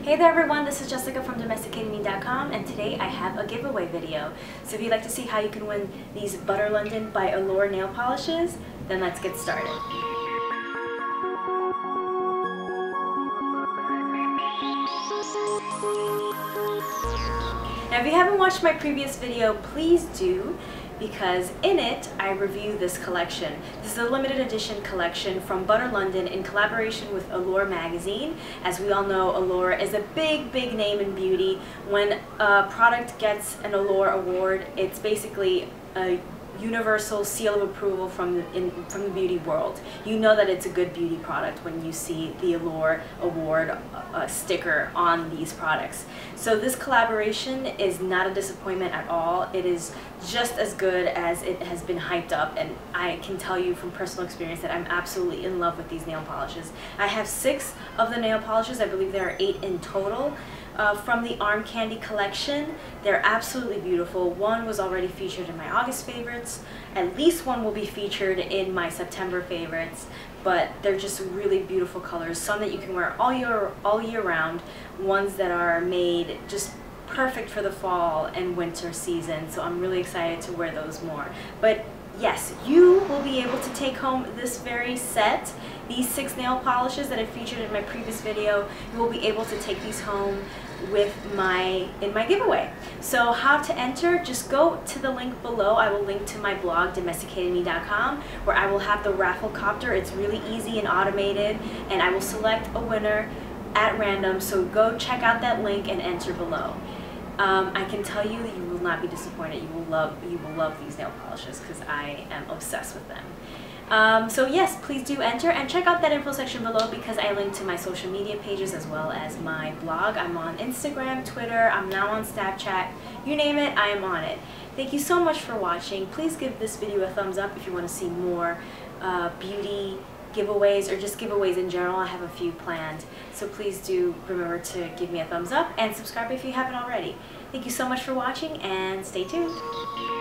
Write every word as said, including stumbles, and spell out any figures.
Hey there everyone, this is Jessica from domesticated me dot com, and today I have a giveaway video. So if you'd like to see how you can win these Butter London by Allure nail polishes, then let's get started. Now if you haven't watched my previous video, please do, because in it I review this collection. This is a limited edition collection from Butter London in collaboration with Allure magazine. As we all know, Allure is a big, big name in beauty. When a product gets an Allure award, it's basically a universal seal of approval from the, in, from the beauty world. You know that it's a good beauty product when you see the Allure Award uh, sticker on these products. So this collaboration is not a disappointment at all. It is just as good as it has been hyped up, and I can tell you from personal experience that I'm absolutely in love with these nail polishes. I have six of the nail polishes. I believe there are eight in total. Uh, from the Arm Candy collection. They're absolutely beautiful. One was already featured in my August favorites. At least one will be featured in my September favorites, but they're just really beautiful colors. Some that you can wear all year, all year round, ones that are made just perfect for the fall and winter season, so I'm really excited to wear those more. But yes, you will be able to take home this very set. These six nail polishes that I featured in my previous video, you will be able to take these home with my in my giveaway. So how to enter? Just go to the link below. I will link to my blog domesticated me dot com, where I will have the raffle copter. It's really easy and automated, and I will select a winner at random. So go check out that link and enter below. Um, I can tell you that you will not be disappointed. You will love you will love these nail polishes because I am obsessed with them. Um, so yes, please do enter and check out that info section below, because I link to my social media pages as well as my blog. I'm on Instagram, Twitter, I'm now on Snapchat. You name it, I am on it. Thank you so much for watching. Please give this video a thumbs up if you want to see more uh, beauty giveaways or just giveaways in general. I have a few planned, so please do remember to give me a thumbs up and subscribe if you haven't already. Thank you so much for watching, and stay tuned.